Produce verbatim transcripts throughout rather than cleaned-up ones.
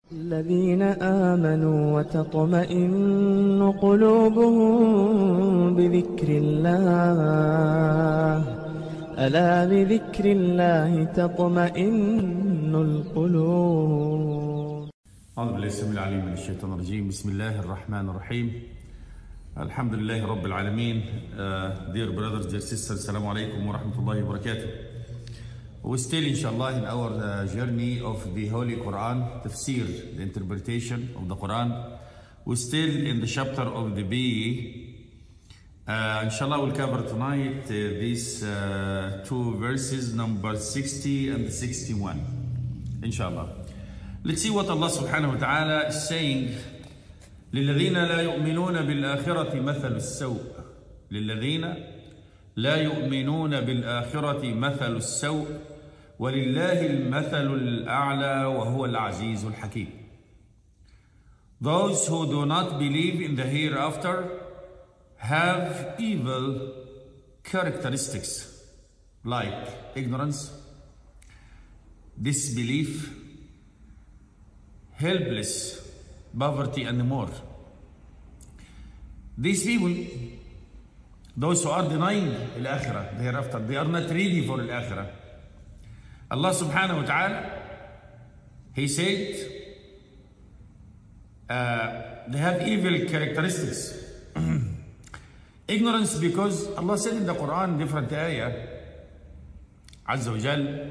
الذين آمنوا وتطمئن قلوبهم بذكر الله ألا بذكر الله تطمئن القلوب. أعوذ بالله السميع العليم من الشيطان الرجيم. بسم الله الرحمن الرحيم. الحمد لله رب العالمين. uh, Dear brothers, dear sisters, Assalamu alaikum wa rahmatullahi wa barakatuh. We're still inshallah in our uh, journey of the Holy Quran, tafsir, the interpretation of the Quran. We're still in the chapter of the B. Uh, inshallah we'll cover tonight uh, these uh, two verses, number sixty and sixty-one. Inshallah. Let's see what Allah subhanahu wa ta'ala is saying. للذين لا يؤمنون بالآخرة مثل السوء للذين لا يؤمنون بالآخرة مثل السوء ولله المثل الأعلى وهو العزيز الحكيم. Those who do not believe in the hereafter have evil characteristics like ignorance, disbelief, helpless, poverty, and more. These people, those who are denying al-akhirah, the hereafter, they are not ready for al-akhirah. Allah subhanahu wa ta'ala, He said, uh, they have evil characteristics. Ignorance, because Allah said in the Quran, different ayah, Azza wa Jal,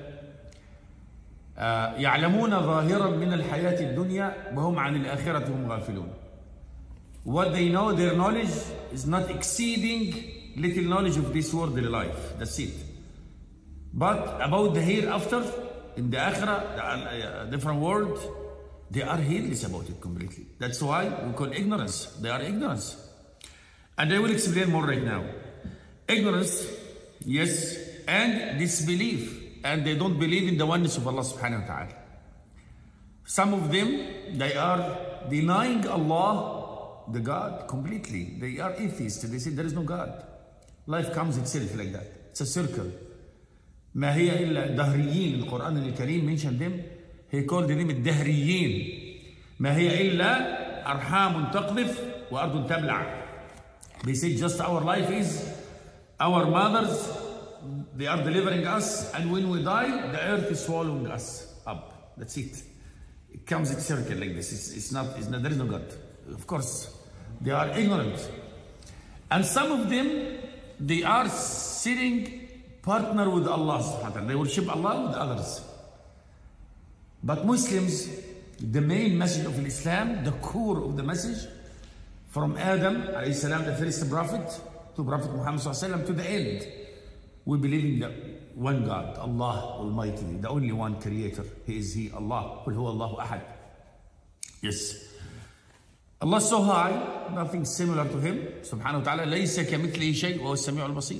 يعلمون ظاهرا من الحياة الدنيا وهم عن الآخرة هم غافلون. What they know, their knowledge is not exceeding little knowledge of this worldly life. That's it. But about the hereafter, in the akhirah, the different world, they are heedless about it completely. That's why we call ignorance. They are ignorance. And I will explain more right now. Ignorance, yes, and disbelief. And they don't believe in the oneness of Allah subhanahu wa ta'ala. Some of them, they are denying Allah, the God, completely. They are atheists. They say there is no God. Life comes itself like that. It's a circle. ما هي إلا دهريين. القرآن الكريم mentioned them. He called them الدهريين. ما هي إلا أرحام تقذف وأرض تبلع. They say just our life is our mothers. They are delivering us, and when we die, the earth is swallowing us up. That's it. It comes in a circle like this. It's, it's, not, it's not. There is no God. Of course, they are ignorant, and some of them, they are sitting partner with Allah subhanahu wa ta'ala. They worship Allah with others. But Muslims, the main message of Islam, the core of the message, from Adam alayhi salam, the first prophet, to Prophet Muhammad sallallahu alaihi wasallam, to the end. We believe in the one God, Allah Almighty, the only one creator. He is He, Allah. قل هو الله أحد. Yes. Allah is so high, nothing similar to Him. Subhanahu wa ta'ala. ليس كمثله شيء وهو السميع البصير.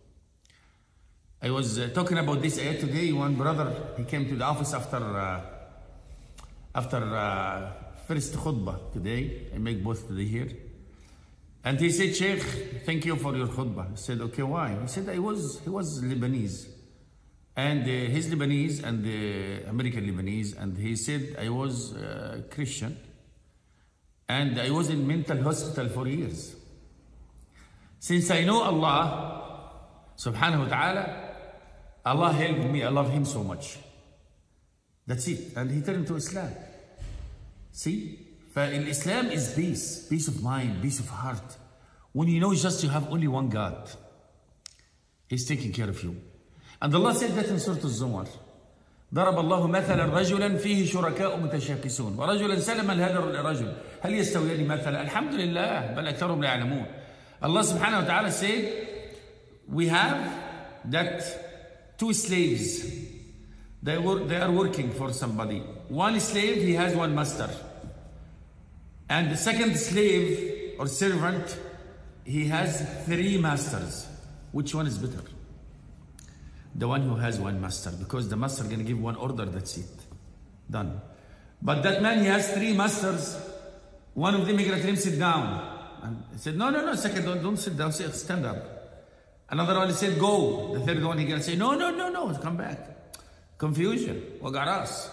I was uh, talking about this ayat today. One brother, he came to the office after uh, after uh, first khutbah today. I make both today here. And he said, Sheikh, thank you for your khutbah. I said, okay, why? He said, I was, he was Lebanese. And uh, he's Lebanese and uh, American Lebanese. And he said, I was uh, Christian. And I was in mental hospital for years. Since I know Allah, subhanahu wa ta'ala, Allah helped me. I love Him so much. That's it. And he turned to Islam. See? Islam is peace, peace of mind, peace of heart. When you know just you have only one God, He's taking care of you. And Allah said that in Surah Al-Zumar. ضرب الله مثلا رجلا فيه شركاء متشاكسون ورجلا سلما لهذا الرجل هل يستويان مثلا الحمد لله بل أكثرهم لا يعلمون. Allah subhanahu wa ta'ala said, we have that two slaves, they, were, they are working for somebody. One slave, he has one master. And the second slave or servant, he has three masters. Which one is better? The one who has one master, because the master is going to give one order, that's it. Done. But that man, he has three masters. One of them is going to tell him, sit down. And he said, no, no, no, second, don't, don't sit down, say, stand up. Another one, he said, go. The third one, he going to say, no, no, no, no, come back. Confusion. Wagaras.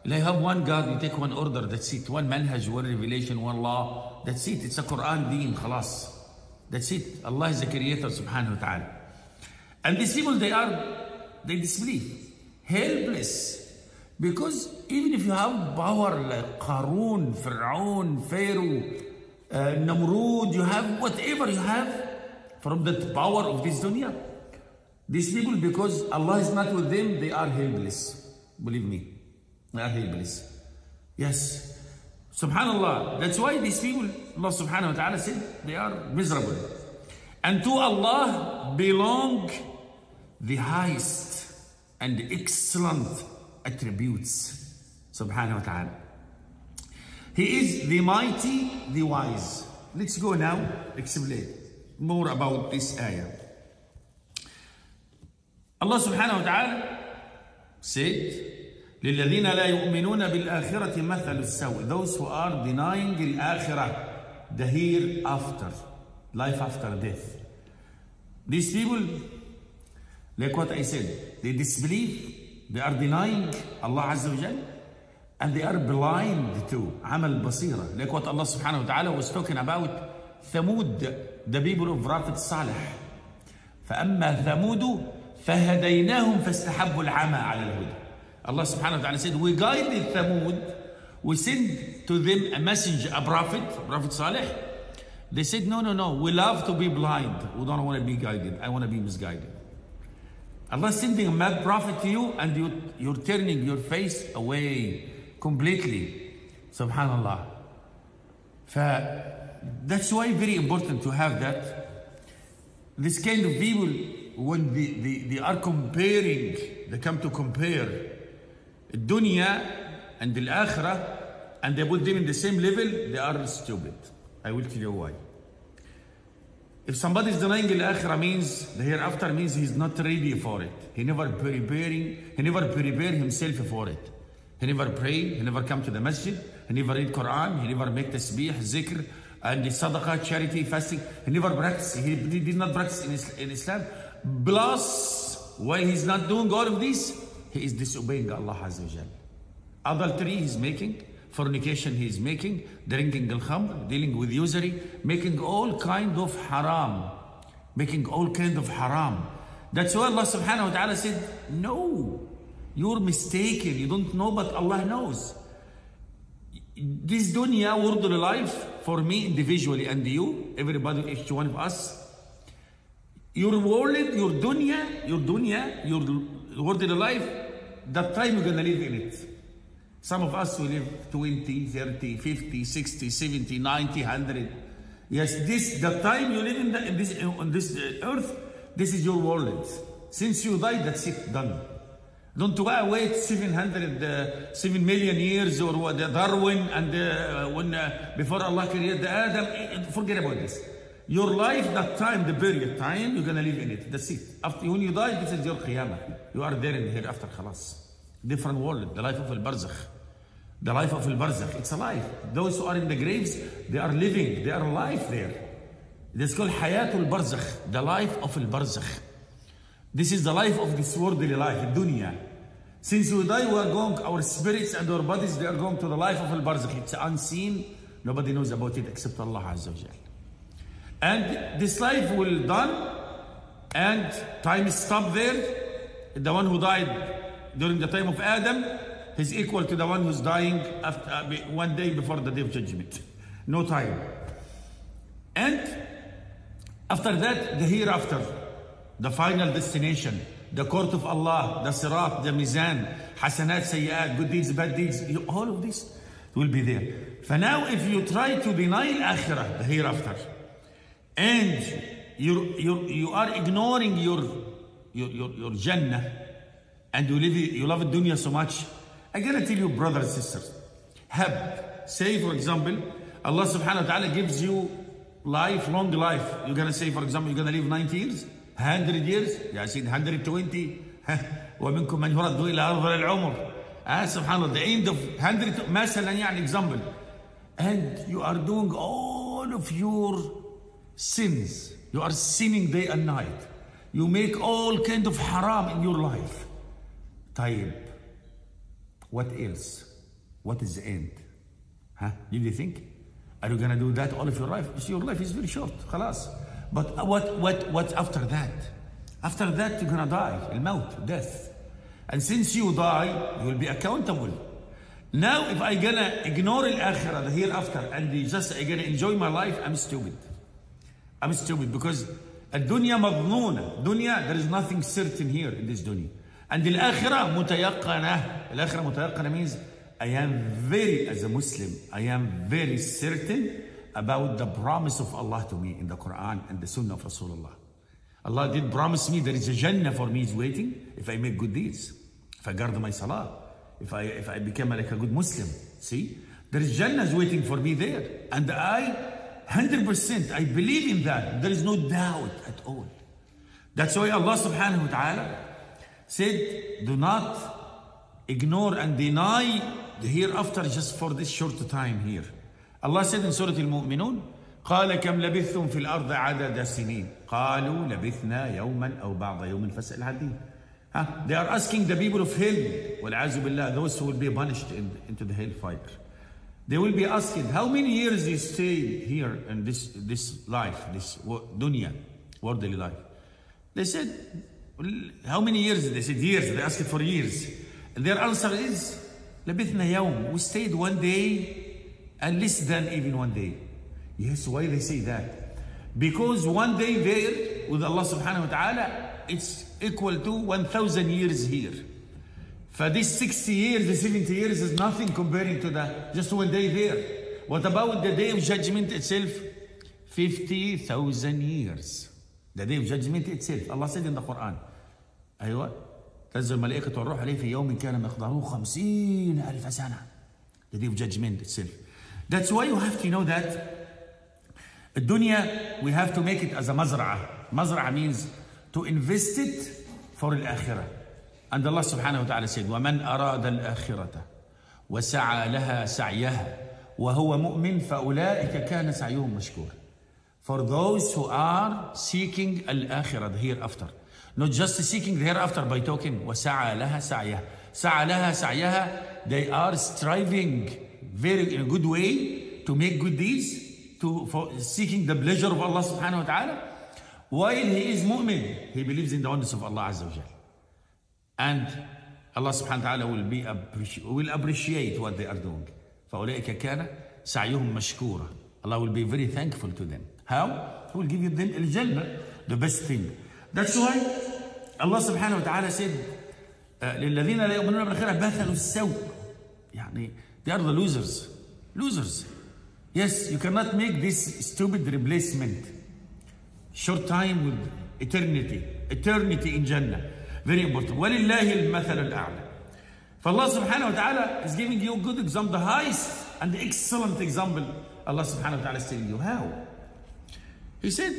You have one God, you take one order, that's it. One manhaj, one revelation, one law. That's it. It's a Quran deen, khalas. That's it. Allah is the creator, subhanahu wa ta'ala. And these people, they are, they disbelieve. Helpless. Because even if you have power like Qarun, Fir'aun, Pharaoh, uh, Namrud, you have whatever you have from the power of this dunya. These people, because Allah is not with them, they are helpless. Believe me. They are helpless. Yes. Subhanallah. That's why these people, Allah subhanahu wa ta'ala said, they are miserable. And to Allah belong the highest and excellent attributes. Subhanahu wa ta'ala. He is the mighty, the wise. Let's go now, explain more about this ayah. Allah subhanahu wa ta'ala said, لِلَّذِينَ لَا يُؤْمِنُونَ بِالْآخِرَةِ مَثَلُ السَّوْءِ. Those who are denying al-akhirah, the hereafter, life after death. These people, like what I said, they disbelieve, they are denying Allah Azza wa Jal, and they are blind to Amal Basira. Like what Allah subhanahu wa ta'ala was talking about Thamud, the people of Prophet Salih. فَأَمَّا ثَمُودُ فَهَدَيْنَاهُمْ فَاسْتَحَبُّوا الْعَمَى عَلَى الْهُدَى. Allah subhanahu wa ta'ala said, we guided Thamud, we sent to them a messenger, a prophet, Prophet Salih. They said, no, no, no, we love to be blind. We don't want to be guided. I want to be misguided. Allah is sending a mad prophet to you, and you, you're turning your face away completely. Subhanallah. That's why very important to have that. This kind of people, when they, they, they are comparing, they come to compare dunya and the akhirah, and they put them in the same level, they are stupid. I will tell you why. If somebody is denying the akhirah, means the hereafter, means he's not ready for it. He never preparing, he never prepare himself for it. He never pray, he never come to the masjid, he never read Quran, he never make tasbih, zikr, and the sadaqah, charity, fasting. He never practice, he did not practice in Islam. Plus, while he's not doing all of this, he is disobeying Allah Azza wa Jal. Adultery he's making, fornication he is making, drinking al-khamr, dealing with usury, making all kind of haram, making all kind of haram. That's why Allah subhanahu wa ta'ala said, no, you're mistaken, you don't know, but Allah knows. This dunya, worldly life, for me individually and you, everybody, each one of us, your world, your dunya, your dunya, your worldly life, that time you're gonna live in it. Some of us will live twenty, thirty, fifty, sixty, seventy, ninety, one hundred. Yes, this, the time you live in, the, in this, on this earth, this is your world. Since you die, that's it, done. Don't wait seven hundred, uh, seven million years or what, Darwin, and uh, when, uh, before Allah created the Adam, forget about this. Your life, that time, the period time, you're gonna live in it. That's it. After, when you die, this is your qiyamah. You are there in the hereafter, khalas. Different world, the life of al-barzakh. The life of al-barzakh, it's a life. Those who are in the graves, they are living, they are alive there. It's called hayatul barzakh, the life of al-barzakh. This is the life of this worldly life, dunya. Since we die, we are going, our spirits and our bodies, they are going to the life of al-barzakh. It's unseen, nobody knows about it except Allah Azza wa Jal. And this life will done, and time is stopped there. The one who died during the time of Adam is equal to the one who's dying after, uh, one day before the day of judgment. No time. And after that, the hereafter, the final destination, the court of Allah, the sirat, the mizan, hasanat, sayyat, good deeds, bad deeds, all of this will be there. For now, if you try to deny akhirah, the hereafter, and you you you are ignoring your your your, your Jannah, and you live you love dunya so much, I gotta tell you, brothers and sisters, have, say for example, Allah subhanahu wa ta'ala gives you life, long life. You're gonna say, for example, you're gonna live ninety years, one hundred years, yeah, I said one hundred twenty, وَمِنْكُمْ مَنْ يُرَدُّ إِلَىٰ أَرْضِ الْعُمُرِ. Ah, subhanallah, the end of one hundred, مثلا, يعني example. And you are doing all of your sins. You are sinning day and night. You make all kind of haram in your life. طيب, what else? what is the end? Huh? Did you think? Are you gonna do that all of your life? Your life is very short. خلاص. But what what what after that? After that you're gonna die. الموت, death. And since you die, you will be accountable. Now if I gonna ignore al-akhirah, the hereafter, and just I gonna enjoy my life, I'm stupid. I'm stupid because الدنيا مظنونة. Dunya, there is nothing certain here in this dunya. And al-akhirah mutayaqqanah. Al-akhirah mutayaqqanah means I am very, as a Muslim, I am very certain about the promise of Allah to me in the Quran and the Sunnah of Rasulullah. Allah did promise me there is a Jannah for me is waiting if I make good deeds, if I guard my salah, if I if I become like a good Muslim. See, there is Jannah is waiting for me there, and I, one hundred percent, I believe in that. There is no doubt at all. That's why Allah Subhanahu wa Taala said, "Do not ignore and deny the hereafter just for this short time here." Allah said in Surah Al-Mu'minun, قال كم لبثتم في الأرض عدد سنين قالوا لبثنا يوما أو بعض يوم فاسأل عدين. Huh? They are asking the people of hell, والعياذ بالله, those who will be punished in, into the hellfire. They will be asking, how many years you stayed here in this, this life, this dunya, worldly life? They said, how many years? They said years. They asked for years. And their answer is, لبثنا يوم. We stayed one day and less than even one day. Yes, why they say that? Because one day there with Allah subhanahu wa ta'ala, it's equal to one thousand years here. For this sixty years, the seventy years is nothing comparing to the just one day there. What about the day of judgment itself? fifty thousand years. The day of judgment itself. Allah said in the Quran, أيوة, تنزل الملائكة والروح عليه في يوم كان مقداره خمسين ألف سنة. The day of judgment itself. That's why you have to know that الدنيا, we have to make it as a مزرعة. مزرعة means to invest it for الآخرة. And Allah subhanahu wa ta'ala said, وَمَنْ أَرَادَ الْآخِرَةَ وَسَعَى لَهَا سَعْيَهَا وَهُوَ مُؤْمِنٌ فَأُولَٰئِكَ كَانَ سَعْيُهُمْ مَشْكُورًا. For those who are seeking الآخرة, the hereafter. Not just seeking the hereafter by talking, وَسَعَى لَهَا سَعْيَهَا. سَعَى لَهَا سَعْيَهَا, they are striving very in a good way to make good deeds, to for seeking the pleasure of Allah subhanahu wa ta'ala, while he is mu'min, he believes in the oneness of Allah azza wa jal. And Allah subhanahu wa ta'ala will be will appreciate what they are doing. فَأُولَئِكَ كَانَ سَعْيُهُمْ مَشْكُورًا. Allah will be very thankful to them. How? He will give you them al-jannah, the best thing. That's why Allah subhanahu wa ta'ala said, لِلَّذِينَ لَا يُؤْمِنُونَ بِالْآخِرَةِ مَثَلُ السَّوْءِ. يعني they are the losers. Losers. Yes, you cannot make this stupid replacement. Short time with eternity. Eternity in Jannah. Very important. وَلِلَّهِ الْمَثَلُ الْأَعْلَى. For Allah subhanahu wa ta'ala is giving you a good example, the highest and the excellent example. Allah subhanahu wa ta'ala is telling you how. He said,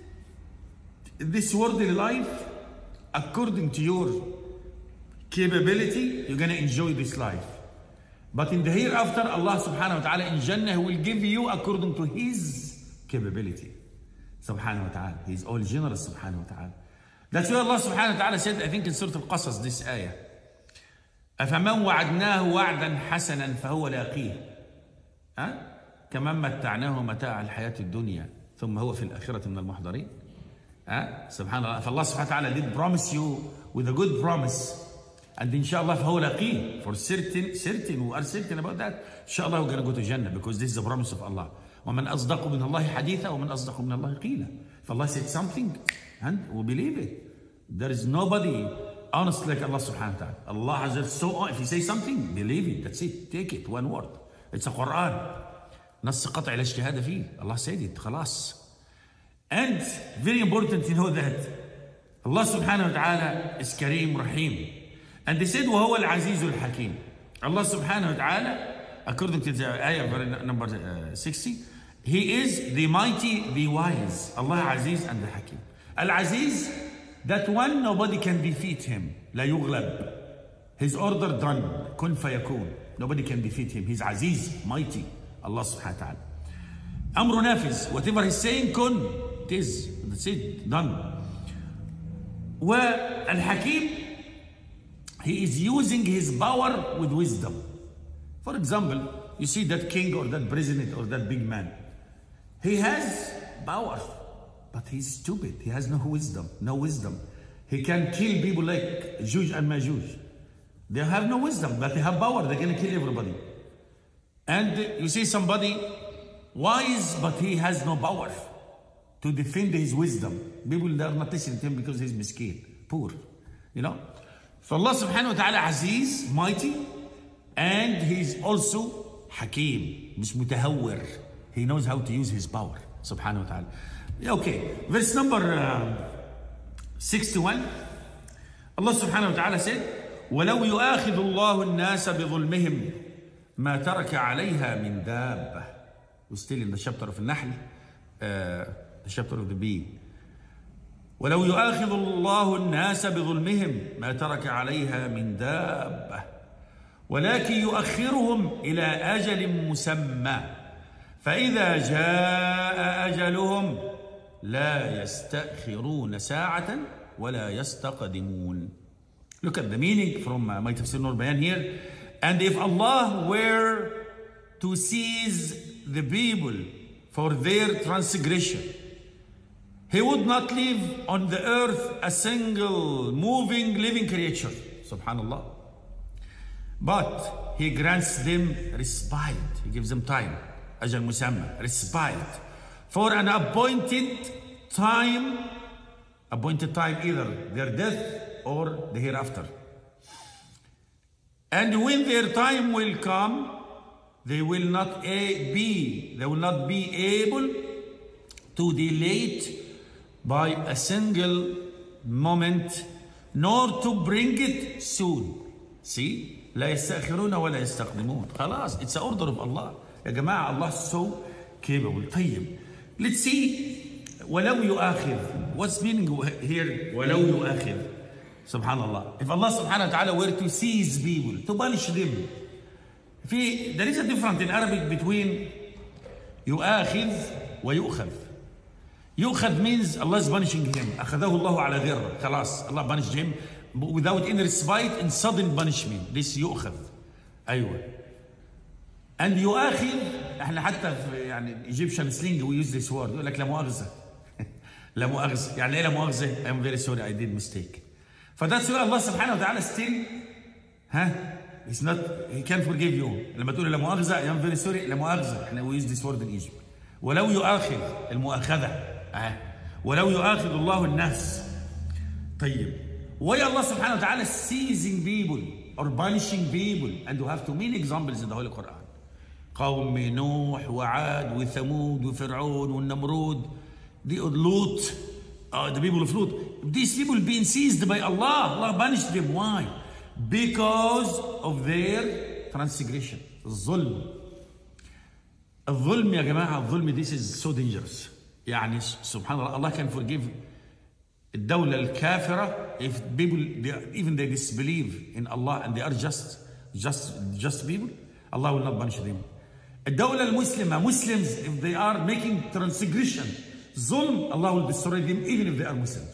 this worldly life, according to your capability, you're going to enjoy this life. But in the hereafter, Allah subhanahu wa ta'ala in Jannah will give you according to His capability. Subhanahu wa ta'ala. He is all generous subhanahu wa ta'ala. That's why Allah subhanahu wa ta'ala said, I think in Surah Al-Qasas, this ayah, أَفَمَنْ وَعَدْنَاهُ وَعْدًا حَسَنًا فَهُوَ لَاقِيهِ كَمَنْ مَتَّعْنَاهُ مَتَاعَ الْحَيَاةِ الدُّنْيَا ثُمَّ هُوَ فِي الْآخِرَةِ مِنَ الْمُحْضَرِينَ. Subhanallah. If Allah subhanahu wa ta'ala did promise you with a good promise, and inshallah فهو لقيه, for certain, certain, we are certain about that, inshallah we're going to go to Jannah because this is the promise of Allah. وَمَنْ أَصْدَقُ مِنَ اللَّهِ حَدِيثًا وَمَنْ أَصْدَقُ مِنَ اللَّهِ قِيلًا. If Allah said something, and we believe it. There is nobody honest like Allah subhanahu wa ta'ala. Allah has so on. If He say something, believe it. That's it. Take it. One word. It's a Quran. نص قطع لا اجتهاد فيه. Allah said it. خلاص. And very important to know that Allah subhanahu wa ta'ala is Kareem Rahim. And they said, وَهُوَ الْعَزِيزُ الْحَكِيمُ. Allah subhanahu wa ta'ala, according to the ayah number uh, sixty, He is the mighty, the wise. Allah Aziz and the Hakim. Al-Aziz, that one nobody can defeat Him. لا يغلب. His order done. كن فيكون. Nobody can defeat Him. He's Aziz, mighty. Allah subhanahu wa ta'ala. Amru nafiz. Whatever He's saying, kun. It is. That's it. Done. Al-Hakim, He is using His power with wisdom. For example, you see that king or that president or that big man. He has power, but he's stupid. He has no wisdom, no wisdom. He can kill people like Juj and Majuj. They have no wisdom, but they have power. They're going to kill everybody. And you see somebody wise, but he has no power to defend his wisdom. People, they are not listening to him because he's miskin, poor, you know. So Allah subhanahu wa ta'ala Aziz, mighty, and he's also Hakim, مش متهور. He knows how to use his power, subhanahu wa ta'ala. Okay, verse number uh, sixty-one. Allah subhanahu wa ta'ala said, وَلَوْ يُؤَاخِذُ اللَّهُ النَّاسَ بِظُلْمِهِمْ مَا تَرَكَ عَلَيْهَا مِنْ دَابَّةٍ. We're still in the chapter of Nahl, uh, the chapter of the bee. ولو يؤاخذ الله الناس بظلمهم ما ترك عليها من دابة ولكن يؤخرهم إلى أجل مسمى فإذا جاء أجلهم لا يستأخرون ساعة ولا يستقدمون. Look at the meaning from uh, my Tafsir Nur Bayan here. And if Allah were to seize the people for their transgression, He would not leave on the earth a single moving living creature. Subhanallah. But He grants them respite. He gives them time. Ajal musamma, respite. For an appointed time, appointed time either their death or the hereafter. And when their time will come, they will not be, they will not be able to delay it by a single moment, nor to bring it soon. See? لا يستأخرون ولا يستقدمون. خلاص, it's an order of Allah. يا جماعة, Allah is so capable. طيب. Let's see. ولو يؤاخذ. What's meaning here? ولو يؤاخذ. Subhanallah. If Allah subhanahu wa ta'ala were to seize people, to punish them. في, there is a difference in Arabic between يؤاخذ ويؤخذ. يؤخذ means Allah is punishing him. أخذه الله على غره. خلاص, Allah punished him without any respite and sudden punishment. This يؤخذ. أيوة. And يؤاخذ, احنا حتى في يعني Egyptian slang we use this word. يقول لك لا مؤاخذة. لا مؤاخذة. يعني إيه لا مؤاخذة? I'm very sorry, I did mistake. For that's why Allah subhanahu wa ta'ala still, huh? It's not, He can't forgive you. لما تقول لا مؤاخذة, I'm very sorry, لا مؤاخذة. احنا we use this word in Egypt. ولو يؤاخذ, المؤاخذة. ولو يؤاخذ الله الناس. طيب. Why Allah subhanahu wa ta'ala seizing people or punishing people? And you have too many examples in the Holy Quran. قوم نوح وعاد وثمود وفرعون والنمرود, the Lut, uh, the people of Lut. These people being seized by Allah. Allah punished them. Why? Because of their transgression. الظلم. الظلم يا جماعة, الظلم, this is so dangerous. يعني سبحان الله, Allah can forgive الدولة الكافرة if people, they, even they disbelieve in Allah and they are just, just, just people, Allah will not punish them. الدولة المسلمة, Muslims, if they are making transgression, ظلم, Allah will destroy them even if they are Muslims.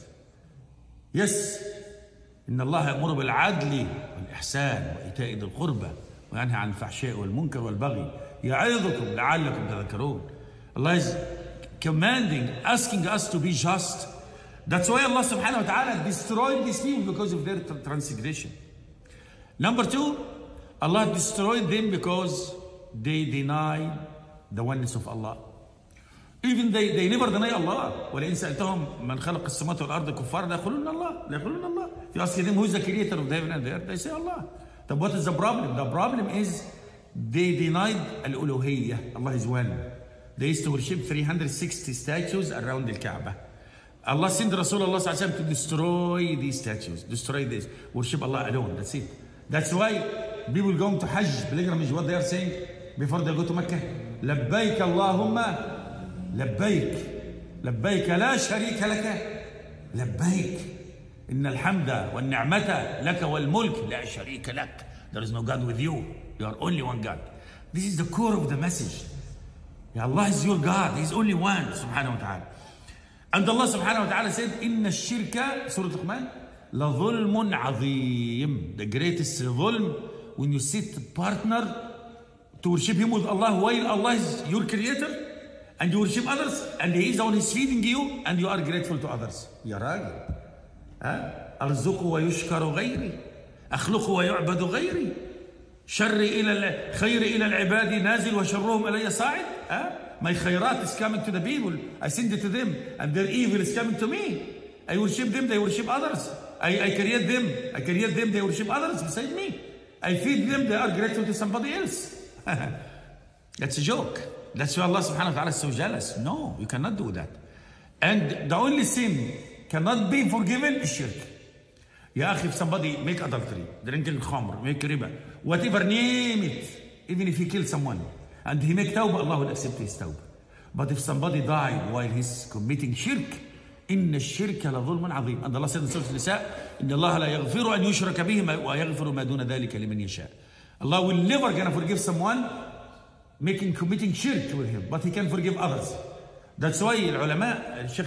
Yes, إن الله يأمر بالعدل والإحسان وإيتاء ذي القربى وينهى عن الفحشاء والمنكر والبغي يعظكم لعلكم تذكرون. Allah is commanding, asking us to be just. That's why Allah subhanahu wa ta'ala destroyed these people because of their transgression. Number two, Allah destroyed them because they denied the oneness of Allah. Even they, they never deny Allah. وَلَئِنْ سَأَلْتَهُمْ مَنْ خَلَقَ السَّمَاوَاتِ وَالْأَرْضَ كُفَّارًا لَا يَقُولُونَ اللَّهُ لَا يَقُولُونَ اللَّهُ. If you ask them who is the creator of the heaven and the earth, they say Allah. Then what is the problem? The problem is they denied al-uluhiyyah. Allah is one. They used to worship three hundred sixty statues around the Kaaba. Allah sent Rasulullah sallallahu alaihi wasallam to destroy these statues, destroy this, worship Allah alone. That's it. That's why people going to Hajj, pilgrimage, what they are saying before they go to Mecca, لبيك اللهم لبيك لبيك لا شريك لك لبيك إن الحمد والنعمة لك والملك لا شريك لك. There is no God with you. You are only one God. This is the core of the message. Allah is your God. He is only one, subhanahu wa ta'ala. And Allah subhanahu wa ta'ala said, إِنَّ الشِّرْكَ, Surah Luqman, لَظُلْمٌ عَظِيمٌ. The greatest ظلم, when you sit partner to worship him with Allah while Allah is your creator, and you worship others, and he is the one who is feeding you, and you are grateful to others. يا راجل ها أرزق ويشكر غيري أخلق ويعبد غيري شر إلى خير إلى العباد نازل وشرهم إلي صاعد. ها My khairat is coming to the people, I send it to them, and their evil is coming to me. I worship them, they worship others. I, I create them, I create them, they worship others beside me. I feed them, they are grateful to somebody else. That's a joke. That's why Allah subhanahu wa ta'ala is so jealous. No, you cannot do that. And the only sin cannot be forgiven is shirk. Ya akhi, if somebody make adultery, drinking khamr, make riba, whatever, name it, even if he kills someone, and he make tawbah, Allah will accept his tawbah. But if somebody died while he's committing shirk, إن الشرك لظلم عظيم. And Allah said in Surah Al-Nisa, إن الله لا يغفر أن يشرك به ويغفر ما دون ذلك لمن يشاء. Allah will never gonna forgive someone making committing shirk with him, but he can forgive others. That's why العلماء الشيخ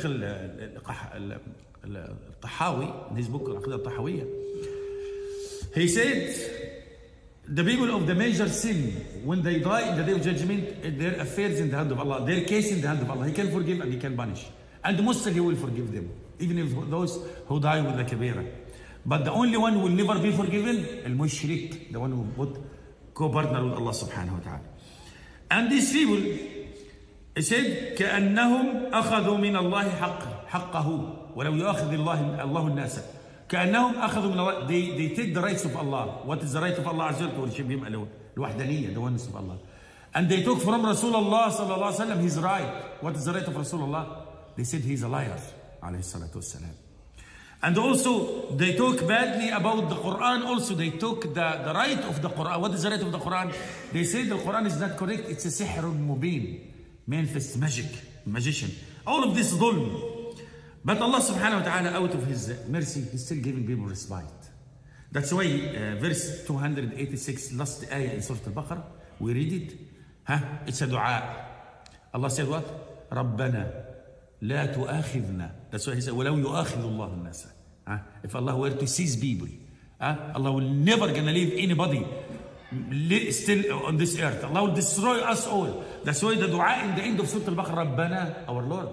الطحاوي in his book العقيدة الطحاوية, he said the people of the major sin, when they die in the day of judgment, their affairs in the hand of Allah, their case in the hand of Allah. He can forgive and he can punish, and mostly he will forgive them, even if those who die with the kabira. But the only one who will never be forgiven, al-mushrik, the one who put co-partner with Allah subhanahu wa ta'ala. And these people, he said, كأنهم أخذوا من الله حق حقه ولو يؤاخذ الله الله الناس. كأنهم أخذوا من الله, they, they take the rights of Allah. What is the right of Allah Azza wa Jalla? To worship Him alone. الوحدانية, the oneness of Allah. And they took from Rasulullah sallallahu alaihi wasallam his right. What is the right of Rasulullah? They said he's a liar, alayhi salatu wassalam. And also they talk badly about the Quran. Also they took the, the right of the Quran. What is the right of the Quran? They say the Quran is not correct. It's a sihr mubin, manifest magic, magician. All of this dhulm. But Allah subhanahu wa ta'ala, out of his mercy, he's still giving people respite. That's why uh, verse two hundred eighty-six, last ayah in Surah Al-Baqarah, we read it. Huh? It's a dua. Allah said what? رَبَّنَا لا تؤاخذنا. That's why he said, وَلَوْ يُؤَاخِذُ اللَّهُ النَّاسَ. Huh? If Allah were to seize people, huh? Allah will never gonna leave anybody still on this earth. Allah will destroy us all. That's why the dua in the end of Surah Al-Baqarah, رَبَّنَا, our Lord,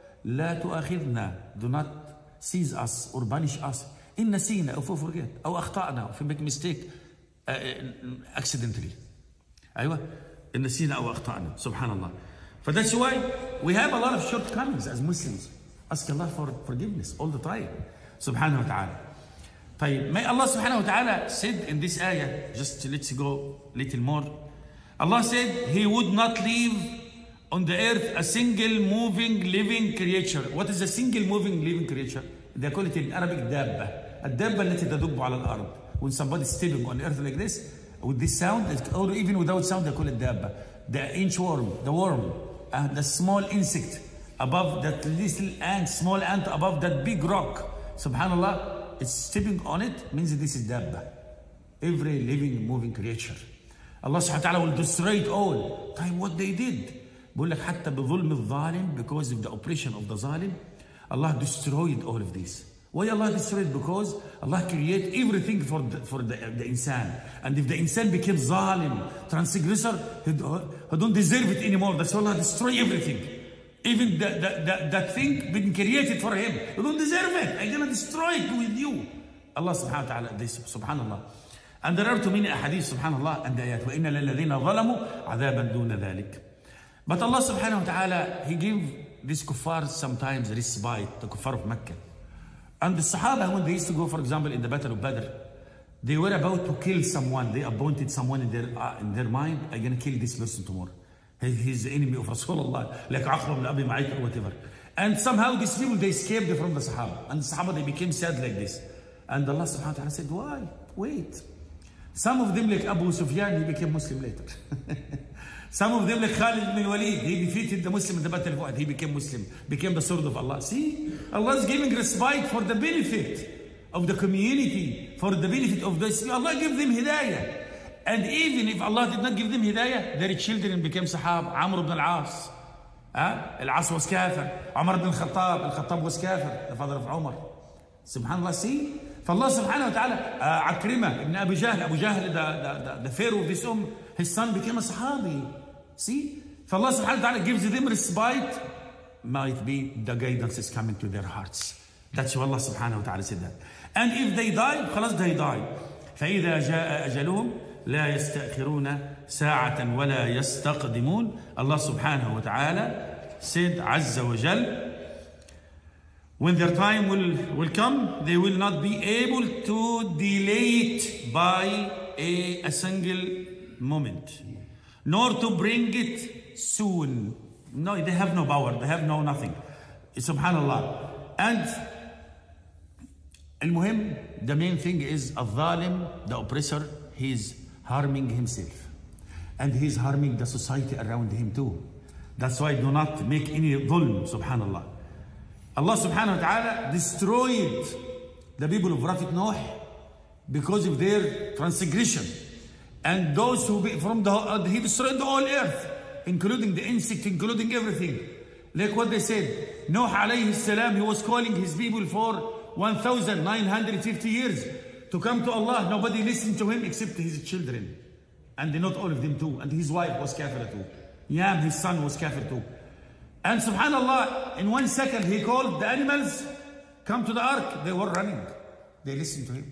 لا تؤاخذنا, do not seize us or punish us. إن نسينا, if we forget, أو أخطأنا, if we make a mistake uh, accidentally. أيوة, إن نسينا أو أخطأنا, subhanallah. For that's why we have a lot of shortcomings as Muslims. Ask Allah for forgiveness all the time. Subhanahu wa ta'ala. طيب, may Allah subhanahu wa ta'ala said in this ayah, just let's go a little more. Allah said He would not leave on the earth a single moving living creature. What is a single moving living creature? They call it in Arabic dabba. الدابة التي تدب على الأرض. When somebody is stepping on earth like this, with this sound, or even without sound, they call it dabba. The inchworm, the worm, uh, the small insect above that little ant, small ant above that big rock. Subhanallah, it's stepping on it, means this is dabba. Every living, moving creature. Allah subhanahu wa ta'ala will destroy it all. Time what they did. بقول لك حتى بظلم الظالم, because of the oppression of the zalim, Allah destroyed all of this. Why Allah destroyed? Because Allah created everything for the, for the, the insan. And if the insan became zalim, transgressor, he, he don't deserve it anymore. That's why Allah destroy everything. Even the, the, the, that thing been created for him. You don't deserve it. I'm gonna destroy it with you. Allah subhanahu wa ta'ala, this, subhanallah. And there are too many ahadith, subhanallah, and ayat. وَإِنَّ لَلَّذِينَ ظَلَمُوا عَذَابًا دُونَ ذَلِكَ. But Allah subhanahu wa ta'ala, He gave these kuffar sometimes respite, the kuffar of Mecca. And the Sahaba, when they used to go, for example, in the Battle of Badr, they were about to kill someone. They appointed someone in their uh, in their mind, I'm going to kill this person tomorrow. He, he's the enemy of Rasulullah, like Aqra ibn Abi Mu'ayt or whatever. And somehow these people, they escaped from the Sahaba. And the Sahaba, they became sad like this. And Allah subhanahu wa ta'ala said, why? Wait. Some of them, like Abu Sufyan, he became Muslim later. Some of them, like Khalid bin Walid, he defeated the Muslim in the Battle of Uhud. He became Muslim, became the sword of Allah. See, Allah is giving respite for the benefit of the community, for the benefit of this. Allah gave them hidayah. And even if Allah did not give them hidayah, their children became Sahaba. Amr ibn al-As. Uh, Al-As was kafir. Umar ibn al-Khattab. Al-Khattab was kafir, the father of Umar. Subhanallah, see? فالله سبحانه وتعالى uh, عكرمة ابن أبي جهل أبو جهل the, the, the, the pharaoh of this umm, his son became a صحابي. See? فالله سبحانه وتعالى gives them respite. Might be the guidance is coming to their hearts. That's what Allah سبحانه وتعالى said that. And if they die, خلاص they die. فإذا جاء أجلهم لا يستأخرون ساعة ولا يستقدمون. Allah سبحانه وتعالى said عز وجل, when their time will, will come, they will not be able to delay it by a, a single moment, nor to bring it soon. No, they have no power, they have no nothing. Subhanallah. And المهم, the main thing is الظالم, the oppressor, he is harming himself. And he is harming the society around him too. That's why do not make any dhulm, subhanallah. Allah subhanahu wa ta'ala destroyed the people of Prophet Noah because of their transgression. And those who, be, from the, uh, he destroyed the whole earth, including the insect, including everything. Like what they said, Noah alayhi salam, he was calling his people for one thousand nine hundred fifty years to come to Allah. Nobody listened to him except his children. And not all of them too. And his wife was kafir too. Yam, his son, was kafir too. And subhanallah, in one second he called the animals, come to the ark. They were running. They listened to him.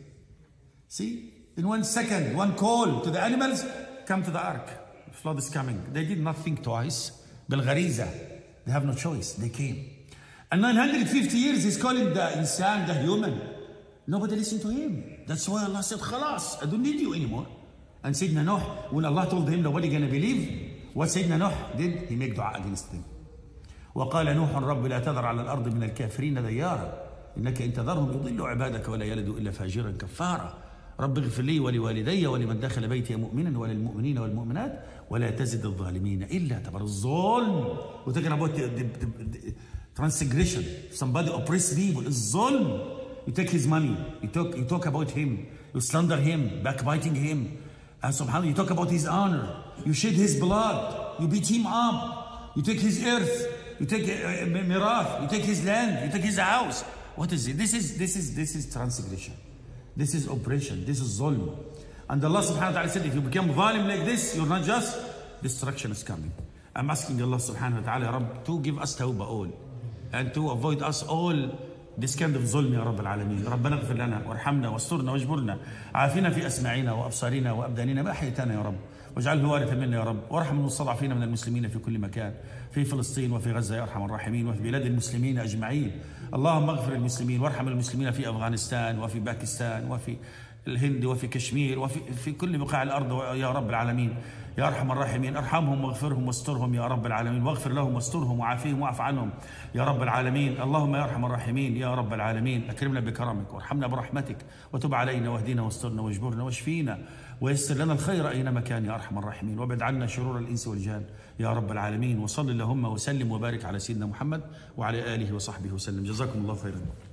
See? In one second, one call to the animals, come to the ark. The flood is coming. They did not think twice. Bilghariza. They have no choice. They came. And nine hundred fifty years he's calling the insan, the human. Nobody listened to him. That's why Allah said, khalas, I don't need you anymore. And Sayyidina Nuh, when Allah told him nobody gonna believe, what Sayyidina Nuh did, he made dua against them. وقال نوح رب لا تذر على الأرض من الكافرين ديارا إنك إن تذرهم يضلوا عبادك ولا يلدوا إلا فاجرا كفارا رب اغفر لي ولوالدي ولمن دخل بيتي مؤمنا وللمؤمنين والمؤمنات ولا تزد الظالمين إلا تبر. الظلم. We're talking about the, the, the, the transgression. Somebody oppress people. الظلم. You take his money. You talk, you talk about him. You slander him, backbiting him. And subhanAllah, you talk about his honor. You shed his blood. You beat him up. You take his earth. You take uh, mirath. You take his land. You take his house. What is it? This is this is this is transgression. This is oppression. This is zulm. And Allah subhanahu wa ta'ala said, if you become zalim like this, you're not just, destruction is coming. I'm asking Allah subhanahu wa ta'ala, Ya Rabb, to give us tawbah all. And to avoid us all this kind of ظلم يا رب العالمين. ربنا اغفر لنا وارحمنا واسترنا واجبرنا عافنا في أسماعنا وأبصارنا وأبداننا ما أحييتنا يا رب واجعله وارثا منا يا رب وارحم المستضعفين من المسلمين في كل مكان في فلسطين وفي غزة يا أرحم الراحمين وفي بلاد المسلمين أجمعين. اللهم اغفر المسلمين وارحم المسلمين في أفغانستان وفي باكستان وفي الهند وفي كشمير وفي في كل بقاع الأرض يا رب العالمين يا أرحم الراحمين. ارحمهم واغفرهم واسترهم يا رب العالمين واغفر لهم واسترهم وعافيهم واعف عنهم يا رب العالمين. اللهم يا أرحم الراحمين يا رب العالمين أكرمنا بكرمك وارحمنا برحمتك وتب علينا واهدنا واسترنا واجبرنا واشفينا ويسر لنا الخير أينما كان يا أرحم الراحمين وابعد عنا شرور الإنس والجان يا رب العالمين. وصل اللهم وسلم وبارك على سيدنا محمد وعلى آله وصحبه وسلم. جزاكم الله خيرا.